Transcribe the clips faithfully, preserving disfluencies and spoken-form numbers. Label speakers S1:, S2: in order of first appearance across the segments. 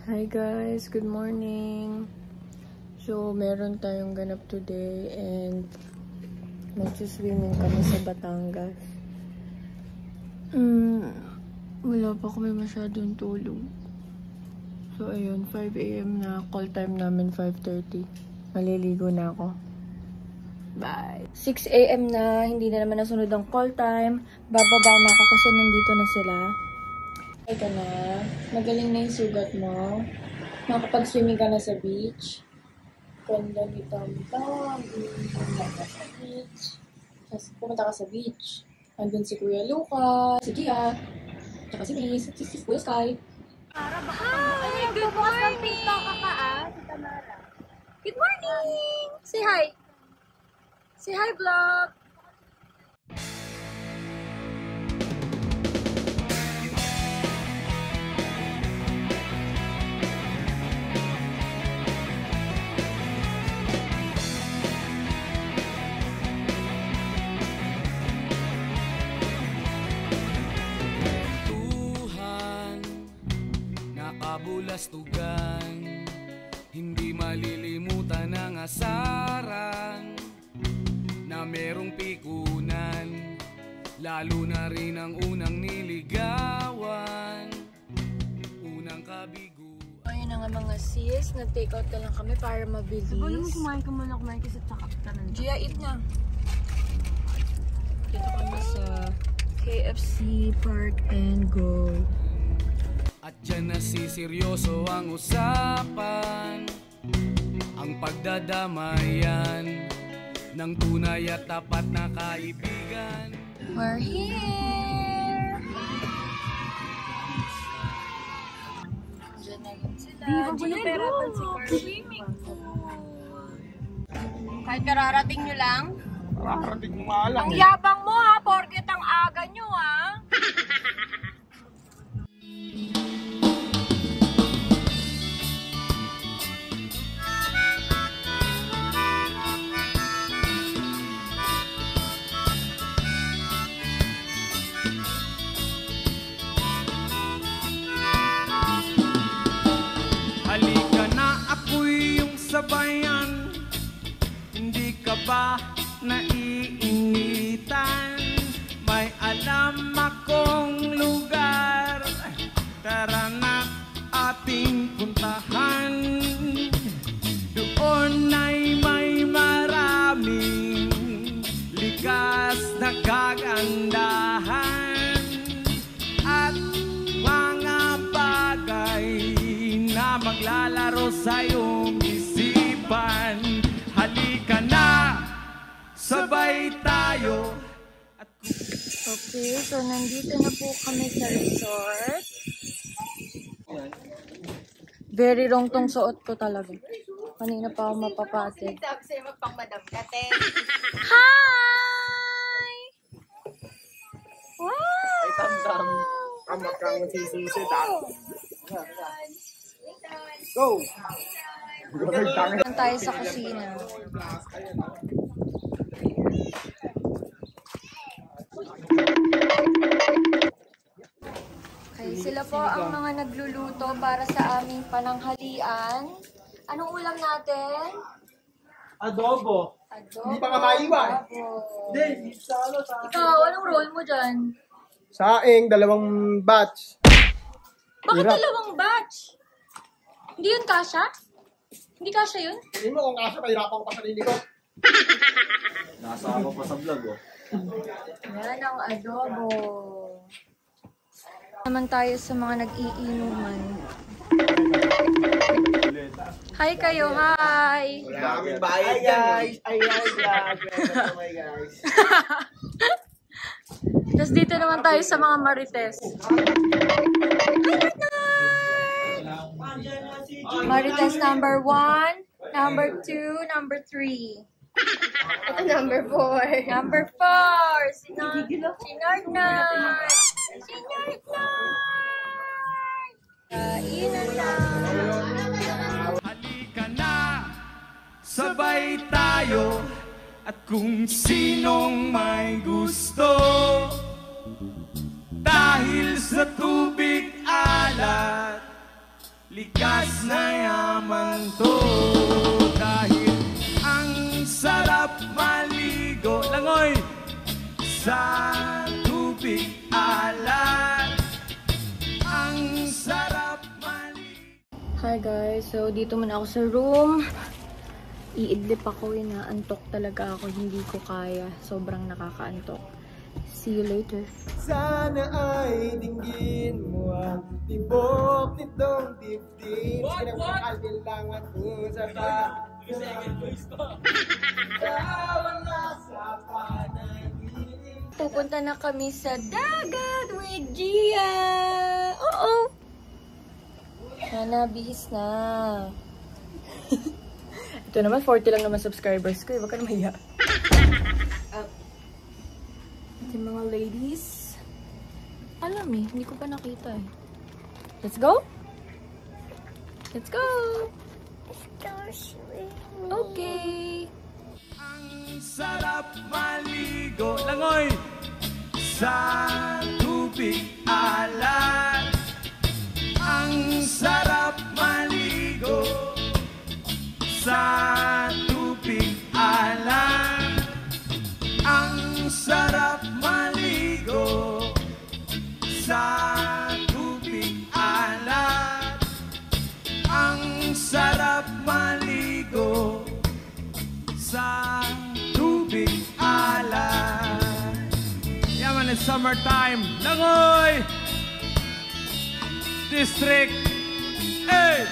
S1: Hi guys, good morning. So, meron tayong ganap today and mag-swimming kami sa Batangas. Mm, wala pa kami masyadong tulog. So, ayun, five A M na. Call time namin five thirty. Maliligo na ako. Bye. six A M na, hindi na naman nasunod ang call time. Bababa na ako kasi nandito na sila. Ay ka na. Magaling na yung sugat mo. Makapag-swimming ka na sa beach. Ganda ni Tam-Tam. Pumunta ka sa beach. Pumunta ka sa beach. Andun si Kuya Luca, si Gia, tsaka si Miss, si, si Kuya Sky. Hi! Good morning! Good morning! Say hi! Say hi, vlog!
S2: Kabulastugan, hindi malilimutan ang asaran na merong pikunan, lalo na rin ang unang niligawan, unang kabigo.
S1: Ayun na nga mga sis, nag-take out ka lang kami para mabilis.
S3: Sabi mo kumain ka muna, kumain kasi tsaka ka na.
S1: Gia, eat na. Dito kami sa K F C Park and Go.
S2: At dyan na si seryoso ang usapan, ang pagdadamayan ng tunay at tapat na kaibigan.
S1: We're here! Diyan na rin sila. Ginaperapan si Car Swimming Pool. Kahit kararating nyo lang?
S4: Kararating mo nga lang.
S1: Ang yabang mo ha, porket ang aga nyo ha.
S2: Halika na, ako'y yung sabayan, hindi ka ba naiinitan? May alam akong lugar, tara na ating puntahan. Doon ay may maraming likas na kagandahan at mga bagay na maglalaro sa iyong isipan. Halika na, sabay tayo. At
S1: Okay, so nandito na po kami sa resort. Very wrong tong suot ko talaga. Kanina pa ako mapapatig.
S3: Sabi sa'yo magpang madam ka, te.
S1: Hi! Wow!
S4: Ay, Tam-Tam. Kamat kang sisusit ah. Go!
S1: Nandito tayo sa kusina. Okay, sila po ang mga nagluluto para sa aming pananghalian. Anong ulam natin?
S4: Adobo.
S1: Adobo.
S4: Hindi pa ka maiwan.
S1: Adobo.
S4: Hindi, sa ano, sa...
S1: Ikaw, anong role mo dyan?
S4: Saing, dalawang batch.
S1: Bakit
S4: Hirap.
S1: dalawang batch? Hindi yun kasha? Hindi kasha yun?
S4: Hindi mo kung kaso, kahirapan ko pa sarili ko.
S5: Nasama pa sa vlog, oh.
S1: Yan ang adobo. Naman tayo sa mga nag-iinuman. Hi kayo, hi!
S4: Wala kaming bayad, guys. Ay, ay, guys. Welcome, guys.
S1: Tapos dito naman tayo sa mga marites. Marites number one, number two, number three.
S3: Ito number four.
S1: Number four, si Nard. Si Nard Nard. Si Nard Nard. Kainan na.
S2: halika na, sabay tayo. At kung sinong may gusto, dahil sa tubig alat, likas na yaman to. Kahit ang sarap maligo, langoy, sa tubig alat. Ang sarap maligo.
S1: Hi guys, so dito muna ako sa room. Iidlip ako, inaantok talaga ako, hindi ko kaya. Sobrang nakakaantok. See you later.
S4: Sana ay dinggin mo ang tibok nitong dibdib. Kinakalilangan ko sa ba. Wala sa panaginip.
S1: Pupunta na kami sa dagat with Gia. Oo. Sana, bihis na. Ito naman, forty lang naman subscribers ko. Huwag ka na mahiya. Uh, ito yung mga ladies. Alam eh, hindi ko pa nakita eh. Let's go? Let's go! Okay.
S2: Ang sarap maligo, langoy, sa tubig alat. Ang sarap maligo sa tubig alat. Ang sarap maligo sa tubig alat. Ang sarap maligo sa tubig alat. Yaman, it's summertime. Langoy! District eight.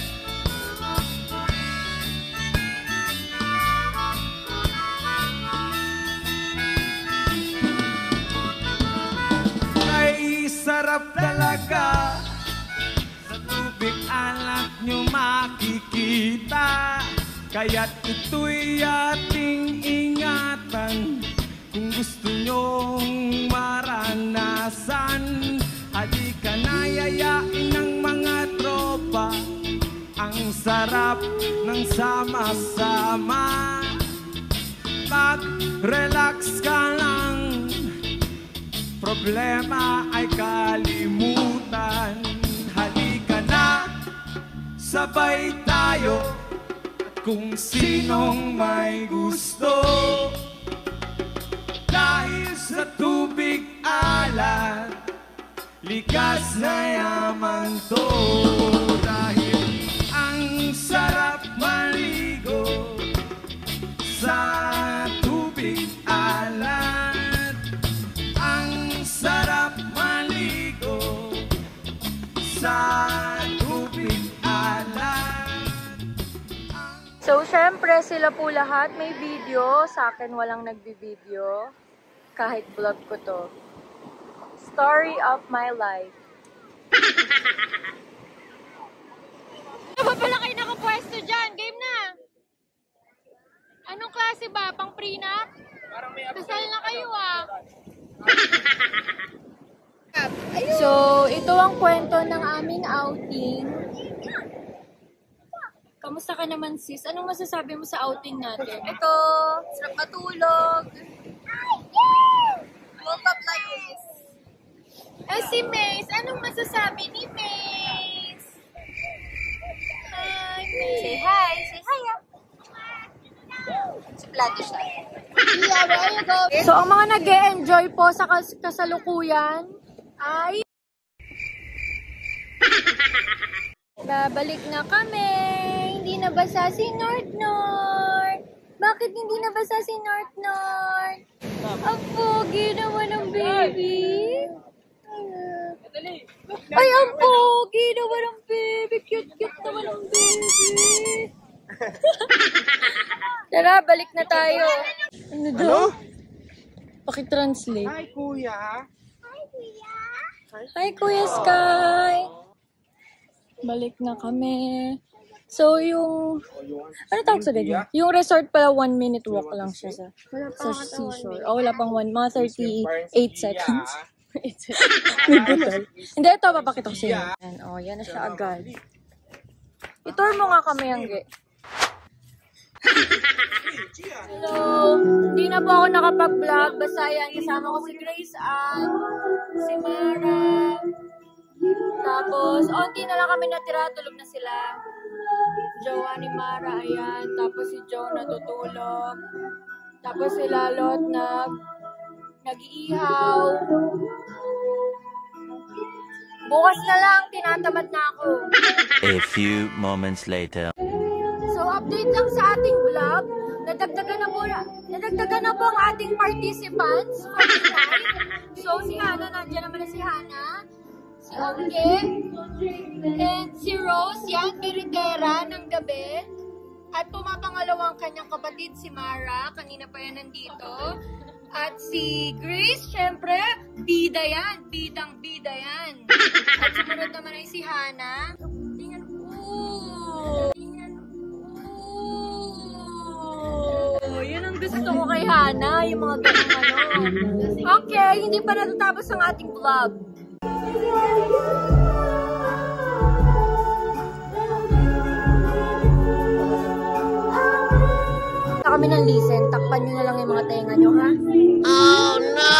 S2: Ay sarap talaga, sa tubig alat nyo makikita. Kaya't ito'y ating ingatan, kung gusto nyong maranasan. Halika na, yayain ng mga tropa, ang sarap ng sama-sama. Mag-relax ka lang, problema ay kalimutan. Halika na, sabay tayo, at kung sinong may gusto. Dahil sa tubig alat, likas na yaman to. Dahil ang sarap maligo sa tubig alat. Ang sarap maligo sa tubig alat.
S1: So, syempre, sila po lahat may video. Sa akin, walang nagbibideo. Kahit vlog ko to. Story of my life.
S3: Ano ba pala kayo nakapwesto dyan? Game na! Anong klase ba? Pang prenup? Kasal na kayo ah!
S1: So, ito ang kwento ng aming outing. Kamusta ka naman, sis? Anong masasabi mo sa outing natin?
S3: Ito, sarap matulog. Woke up like this. Eh si Mace, anong masasabi ni Mace? Hi, Mace. Say hi, say hi ah. Suplado siya. Yeah, where you go?
S1: So, ang mga nag-e-enjoy po sa kas kasalukuyan ay babalik na kami. Hindi na basa si North North. Bakit hindi na basa si North North? Ang pogi naman ng baby. Ay, ang pogi naman ng baby. Cute-cute naman ng baby. Tara, balik na tayo. Ano daw? Pakitranslate.
S4: Hi, kuya.
S1: Hi, Kuya Sky. Balik na kami. So, yung... Ano tawag sa ganyan? Yung resort pala, one minute walk lang siya sa, sa seashore. O, wala pang one, mga thirty-eight seconds. eight seconds. May butal. Hindi, ito, papakita ko siya. Yan, o, yan na siya agad. I-tour mo nga kami, Angge. Hello! Hindi na po ako nakapag-vlog. Basta yan, kasama ko si Grace Ann, si Mara, Tapos, onti na lang kami natira, tulog na sila. Jowa ni Mara, ayan. Tapos si Joe natutulog. Tapos si Lalot nag, nag-iihaw. Bukas na lang, tinatamad na ako.
S5: A few moments later.
S1: So, update lang sa ating vlog. Nadagdagan na po, nadagdagan na po ang ating participants for tonight. So, si Hana, nandiyan naman na si Hana. Si Onge. And si Rose, yan, Piritera ng gabi. At pumapangalawang kanyang kapatid, si Mara. Kanina pa yan nandito. At si Grace, syempre, bida yan. Bidang bida yan. At sumunod naman ay si Hana. Tingnan, ooh. Tingnan, ooh. Yun ang gusto ko kay Hana. Yung mga ganang ano. Okay, hindi pa natatapos ang ating vlog. Kami ng listen, takpan nyo na lang yung mga tenga nyo, ha? Oh, no!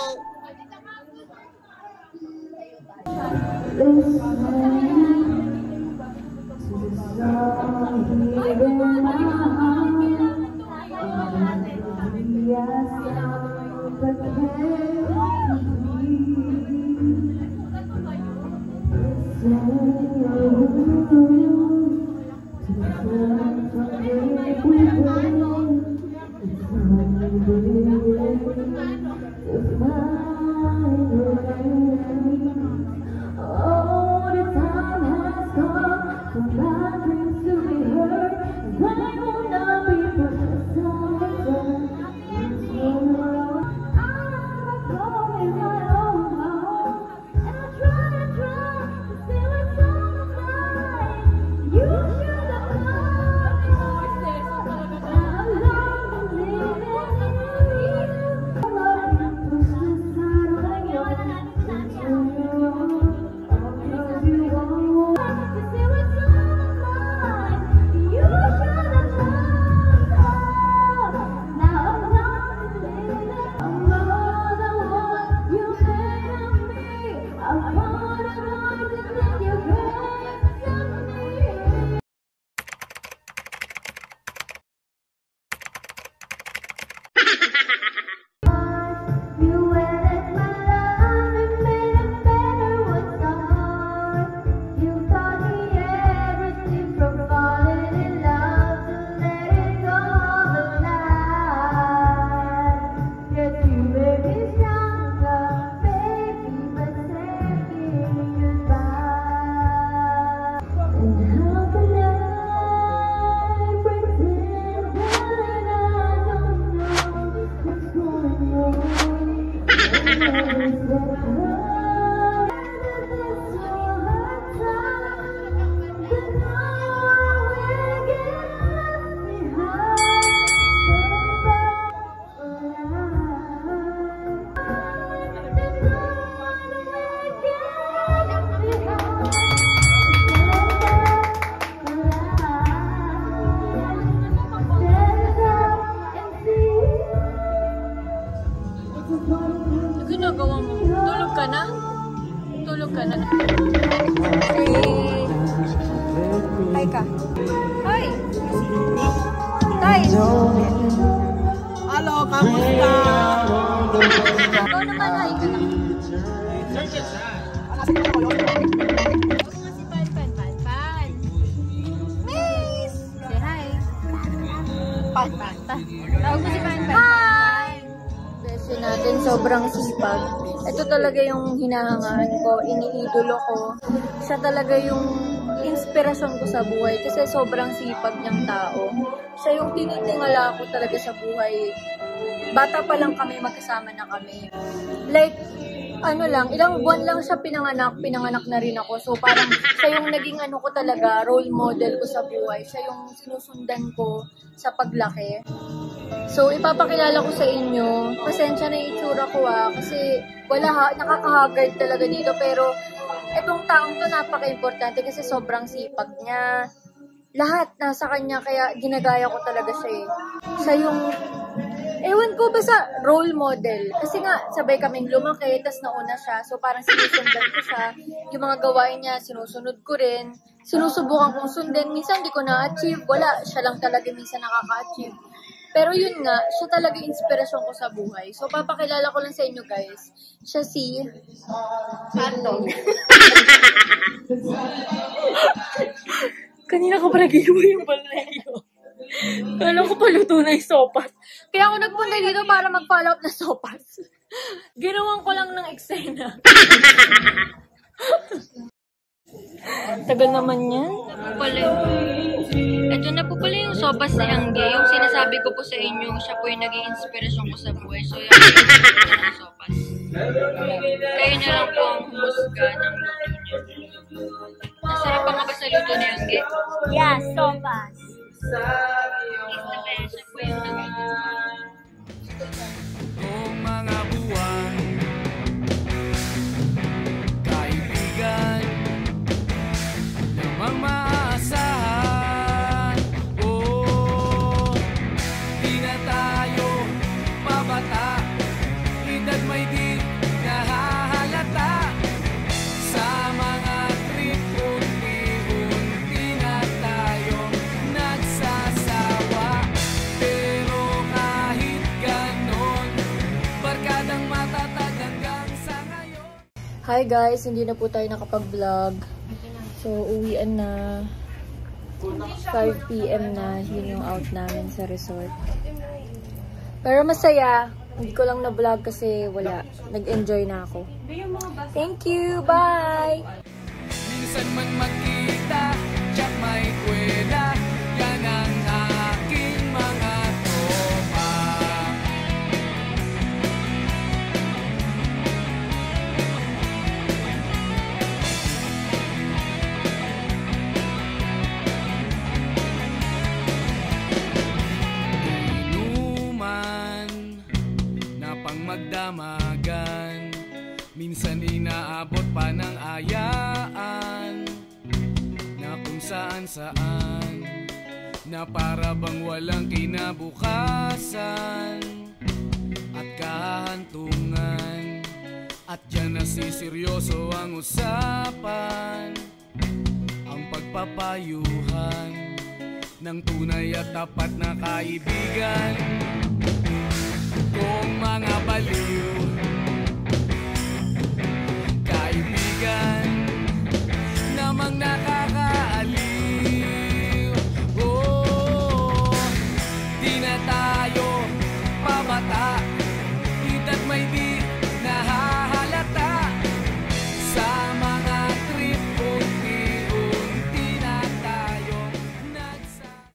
S1: Ginagawa mo? Tulog ka na? Tulog ka na? Hi ka. Hi! Tay!
S4: Hello, kamusta?
S1: Ikaw naman, hi ka na. Si Pan, Pan, Pan, Pan. Miss! Say hi. Pan, Pan, Pan. Tawag mo si Pan, Pan. Hi! Beso natin, sobrang sipag. Ito talaga yung hinahangaan ko, iniidolo ko. Siya talaga yung inspirasyon ko sa buhay kasi sobrang sipag niyang tao. Siya yung tinitingala ko talaga sa buhay. Bata pa lang kami, magkasama na kami. Like, ano lang, ilang buwan lang siya pinanganak, pinanganak na rin ako. So parang siya yung naging ano ko talaga, role model ko sa buhay. Siya yung sinusundan ko sa paglaki. So ipapakilala ko sa inyo, pasensya na yung itsura ko ah, kasi wala ha, nakakahagard talaga dito. Pero itong taong to napaka-importante kasi sobrang sipag niya. Lahat nasa kanya, kaya ginagaya ko talaga siya eh. Siya yung Ewan ko, basta role model. Kasi nga, sabay kaming lumaki, tas nauna siya. So, parang sinusundan ko siya. Yung mga gawain niya, sinusunod ko rin. Sinusubukan kong sundin. Minsan, di ko na-achieve. Wala, siya lang talaga minsan nakaka-achieve. Pero yun nga, siya talaga inspirasyon ko sa buhay. So, papakilala ko lang sa inyo, guys. Siya si... Anton. Kanina ko pa nag-iwa yung balayo. Alam ko paluto na yung sopas. Kaya ako nagpunta dito para mag-follow up na sopas. Ginawan ko lang ng eksena. Tagal naman yan. Pala, ito na po pala yung sopas ni Angge. Yung sinasabi ko po sa inyo, siya po yung naging inspirasyon ko sa buhay. So, yung yung sopas. Kayo na lang po ang humusga ng luto niya. Masarap pa nga ba sa luto ni Angge?
S3: Yeah, sopas.
S1: Is the best. Siya po yung naging
S2: Kung mga buwan, kaibigan, namang maaasahan. Oh, di na tayo pabata, edad may di nahahalata. Sa mga trip, unti-unti na tayong nagsasawa. Pero kahit ganon, barkadang matatag hanggang sa ngayon.
S1: Hi guys, hindi na po tayo nakapag-vlog. So, uwian na. five p m na. Yun yung out namin sa resort. Pero masaya. Hindi ko lang na-vlog kasi wala. Nag-enjoy na ako. Thank you! Bye!
S2: Minsan man magkita, tiyak may kwela. Yan ang aking mga tropa. Inuman na pang magdamagan, minsan inaabot pa ng ayaan, na kung saan saan, na para bang walang kinabukasan at kahantungan. At dyan nasiseryoso ang usapan, ang pagpapayuhan ng tunay at tapat na kaibigan. Kung mga baliw, kaibigan namang naka